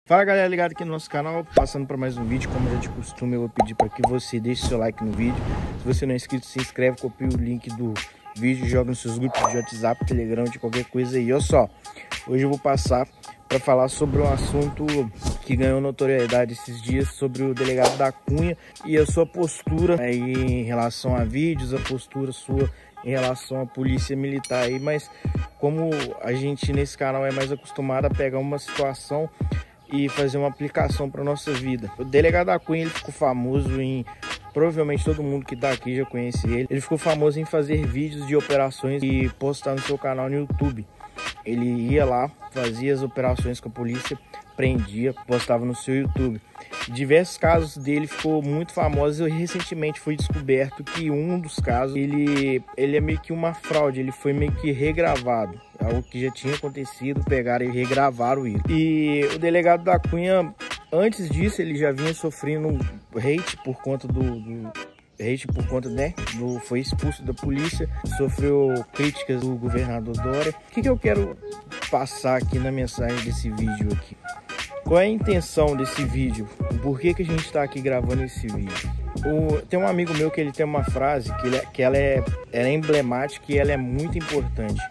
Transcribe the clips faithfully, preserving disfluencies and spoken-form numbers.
Fala galera, ligado aqui no nosso canal, passando para mais um vídeo. Como já de costume, eu vou pedir para que você deixe seu like no vídeo. Se você não é inscrito, se inscreve, copia o link do vídeo, joga nos seus grupos de WhatsApp, Telegram, de qualquer coisa aí. Olha só, hoje eu vou passar para falar sobre um assunto que ganhou notoriedade esses dias, sobre o delegado da Cunha e a sua postura aí em relação a vídeos, a postura sua em relação à polícia militar aí. Mas como a gente nesse canal é mais acostumado a pegar uma situação e fazer uma aplicação para nossa vida. O delegado da Cunha, ele ficou famoso em, provavelmente todo mundo que tá aqui já conhece ele, ele ficou famoso em fazer vídeos de operações e postar no seu canal no YouTube. Ele ia lá, fazia as operações com a polícia, prendia, postava no seu YouTube. Diversos casos dele ficou muito famosos e recentemente foi descoberto que um dos casos, ele, ele é meio que uma fraude, ele foi meio que regravado. Algo que já tinha acontecido, pegaram e regravaram isso. E o delegado da Cunha, antes disso, ele já vinha sofrendo hate por conta do... do hate por conta, né, do, foi expulso da polícia, sofreu críticas do governador Dória. O que, que eu quero passar aqui na mensagem desse vídeo aqui? Qual é a intenção desse vídeo? Por que, que a gente está aqui gravando esse vídeo? O, tem um amigo meu que ele tem uma frase que, ele, que ela, é, ela é emblemática e ela é muito importante.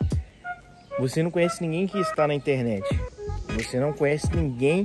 Você não conhece ninguém que está na internet. Você não conhece ninguém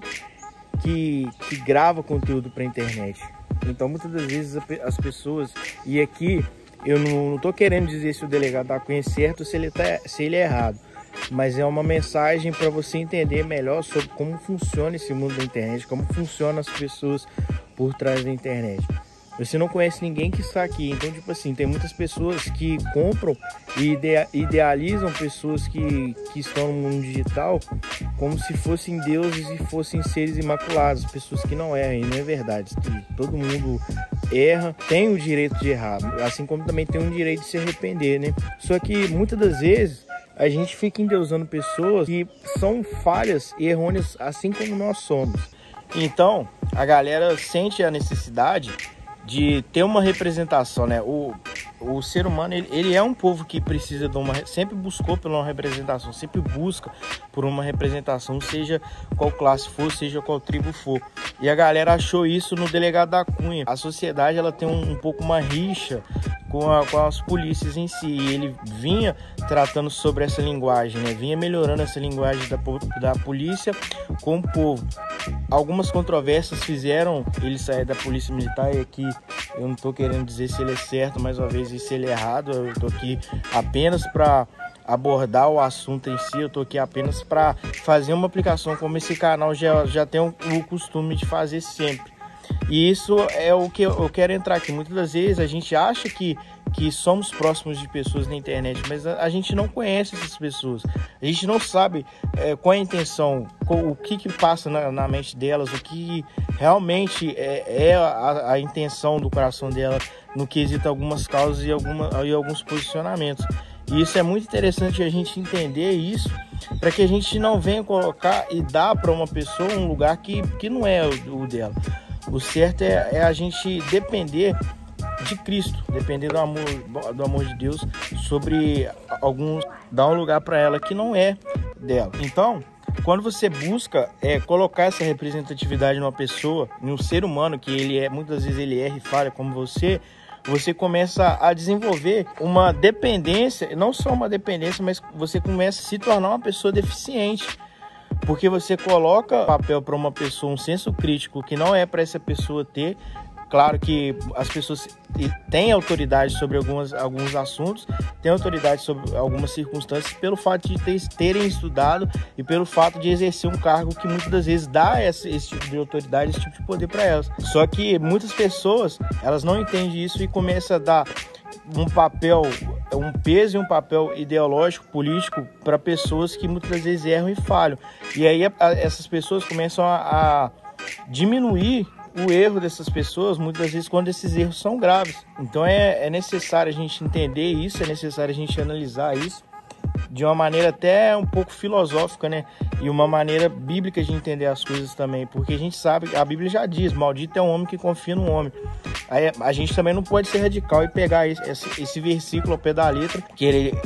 que, que grava conteúdo para a internet. Então muitas das vezes as pessoas, e aqui eu não estou querendo dizer se o delegado da Cunha é certo ou se ele, tá, se ele é errado, mas é uma mensagem para você entender melhor sobre como funciona esse mundo da internet, como funcionam as pessoas por trás da internet. Você não conhece ninguém que está aqui, então tipo assim, tem muitas pessoas que compram e idealizam pessoas que, que estão no mundo digital como se fossem deuses e fossem seres imaculados, pessoas que não erram, e não é verdade. Todo mundo erra, tem o direito de errar, assim como também tem o direito de se arrepender, né? Só que muitas das vezes a gente fica endeusando pessoas que são falhas e errôneas, assim como nós somos. Então a galera sente a necessidade de ter uma representação, né? O, o ser humano, ele, ele é um povo que precisa de uma... Sempre buscou por uma representação, sempre busca por uma representação, seja qual classe for, seja qual tribo for. E a galera achou isso no delegado da Cunha. A sociedade, ela tem um, um pouco uma rixa com, a, com as polícias em si. E ele vinha tratando sobre essa linguagem, né? Vinha melhorando essa linguagem da, da polícia com o povo. Algumas controvérsias fizeram ele sair da polícia militar, e aqui eu não estou querendo dizer se ele é certo, mais uma vez, e se ele é errado. Eu estou aqui apenas para abordar o assunto em si, eu estou aqui apenas para fazer uma aplicação como esse canal já, já tem o, o costume de fazer sempre. E isso é o que eu quero entrar aqui. Muitas das vezes a gente acha que, que somos próximos de pessoas na internet, mas a, a gente não conhece essas pessoas. A gente não sabe é, qual é a intenção, qual, o que, que passa na, na mente delas, o que realmente é, é a, a intenção do coração dela no quesito algumas causas e, alguma, e alguns posicionamentos. E isso é muito interessante a gente entender isso, para que a gente não venha colocar e dar para uma pessoa um lugar que, que não é o, o dela. O certo é, é a gente depender de Cristo, depender do amor, do amor de Deus, sobre alguns, dar um lugar para ela que não é dela. Então, quando você busca é, colocar essa representatividade numa pessoa, num ser humano, que ele é, muitas vezes ele erra e falha como você, você começa a desenvolver uma dependência, não só uma dependência, mas você começa a se tornar uma pessoa deficiente. Porque você coloca papel para uma pessoa, um senso crítico que não é para essa pessoa ter. Claro que as pessoas têm autoridade sobre algumas, alguns assuntos, têm autoridade sobre algumas circunstâncias pelo fato de ter, terem estudado e pelo fato de exercer um cargo que muitas das vezes dá esse, esse tipo de autoridade, esse tipo de poder para elas. Só que muitas pessoas, elas não entendem isso e começam a dar um papel, um peso e um papel ideológico, político para pessoas que muitas vezes erram e falham. E aí a, a, essas pessoas começam a, a diminuir o erro dessas pessoas, muitas vezes quando esses erros são graves. Então é, é necessário a gente entender isso, é necessário a gente analisar isso de uma maneira até um pouco filosófica, né? E uma maneira bíblica de entender as coisas também, porque a gente sabe, a Bíblia já diz, maldito é um homem que confia no homem. Aí a gente também não pode ser radical e pegar esse, esse versículo ao pé da letra, querer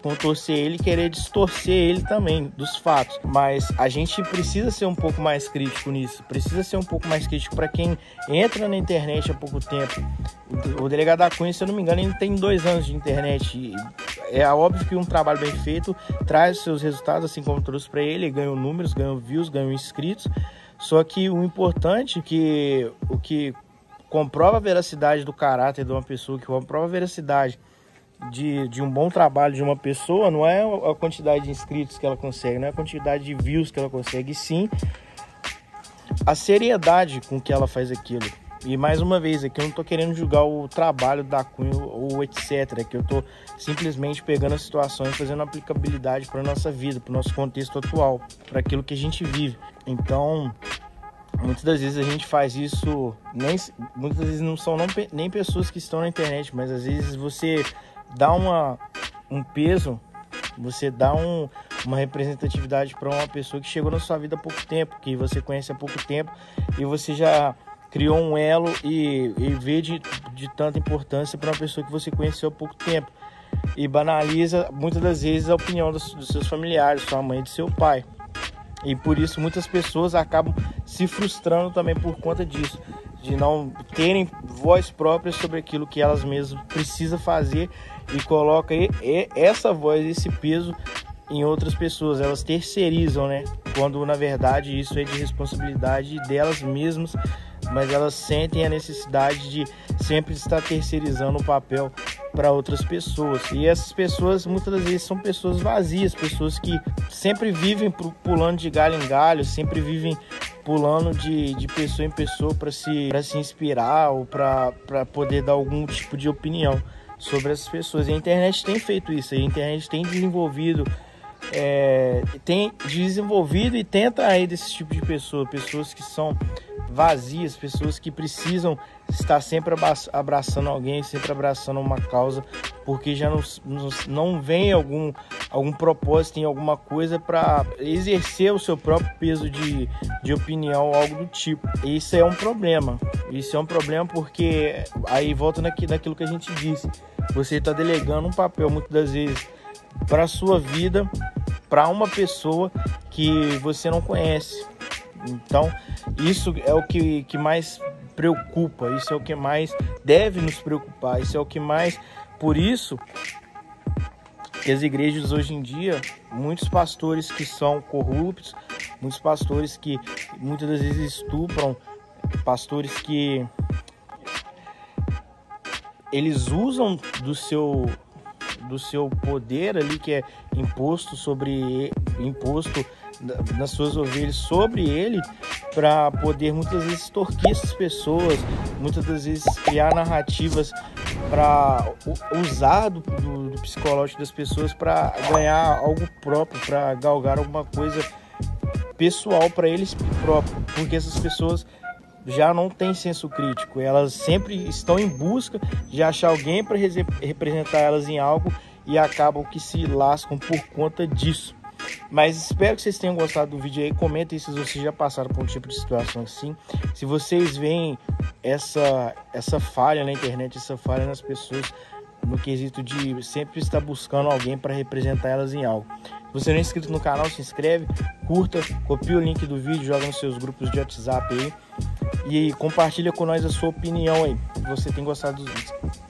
contorcer ele e querer distorcer ele também dos fatos. Mas a gente precisa ser um pouco mais crítico nisso, precisa ser um pouco mais crítico para quem entra na internet há pouco tempo. O delegado da Cunha, se eu não me engano, ele tem dois anos de internet. E é óbvio que um trabalho bem feito traz os seus resultados, assim como trouxe para ele, ganhou números, ganhou views, ganhou inscritos. Só que o importante, que o que comprova a veracidade do caráter de uma pessoa, que comprova a veracidade de, de um bom trabalho de uma pessoa, não é a quantidade de inscritos que ela consegue, não é a quantidade de views que ela consegue, e sim a seriedade com que ela faz aquilo. E mais uma vez, aqui eu não estou querendo julgar o trabalho da Cunha ou etcétera. Aqui eu estou simplesmente pegando a situação e fazendo aplicabilidade para a nossa vida, para o nosso contexto atual, para aquilo que a gente vive. Então, muitas das vezes a gente faz isso, nem, muitas vezes não são não, nem pessoas que estão na internet, mas às vezes você dá uma, um peso, você dá um, uma representatividade para uma pessoa que chegou na sua vida há pouco tempo, que você conhece há pouco tempo, e você já criou um elo e, e vê de, de tanta importância para uma pessoa que você conheceu há pouco tempo, e banaliza muitas das vezes a opinião dos, dos seus familiares, sua mãe e do seu pai. E por isso muitas pessoas acabam se frustrando também por conta disso, de não terem voz própria sobre aquilo que elas mesmas precisam fazer, e coloca essa voz, esse peso em outras pessoas. Elas terceirizam, né? Quando na verdade isso é de responsabilidade delas mesmas, mas elas sentem a necessidade de sempre estar terceirizando o papel para outras pessoas. E essas pessoas muitas das vezes são pessoas vazias, pessoas que sempre vivem pulando de galho em galho, sempre vivem pulando de, de pessoa em pessoa para se, para se inspirar ou para poder dar algum tipo de opinião sobre essas pessoas. E a internet tem feito isso, a internet tem desenvolvido é, tem desenvolvido e tenta aí desse tipo de pessoa, pessoas que são vazias, pessoas que precisam estar sempre abraçando alguém, sempre abraçando uma causa, porque já não, não vem algum, algum propósito em alguma coisa para exercer o seu próprio peso de, de opinião ou algo do tipo. E isso é um problema, isso é um problema porque aí volta naqui, naquilo que a gente disse, você está delegando um papel muitas das vezes para a sua vida, para uma pessoa que você não conhece. Então, isso é o que, que mais preocupa, isso é o que mais deve nos preocupar, isso é o que mais... Por isso que as igrejas hoje em dia, muitos pastores que são corruptos, muitos pastores que muitas das vezes estupram, pastores que eles usam do seu... do seu poder ali, que é imposto sobre imposto nas suas ovelhas sobre ele, para poder muitas vezes extorquir essas pessoas, muitas das vezes criar narrativas para usar do, do, do psicológico das pessoas para ganhar algo próprio, para galgar alguma coisa pessoal para eles próprios, porque essas pessoas já não têm senso crítico, elas sempre estão em busca de achar alguém para representar elas em algo e acabam que se lascam por conta disso. Mas espero que vocês tenham gostado do vídeo aí. Comentem se vocês já passaram por um tipo de situação assim, se vocês veem essa, essa falha na internet, essa falha nas pessoas no quesito de sempre estar buscando alguém para representar elas em algo. Se você não é inscrito no canal, se inscreve, curta, copia o link do vídeo, joga nos seus grupos de WhatsApp aí e compartilha com nós a sua opinião aí, se você tem gostado dos vídeos.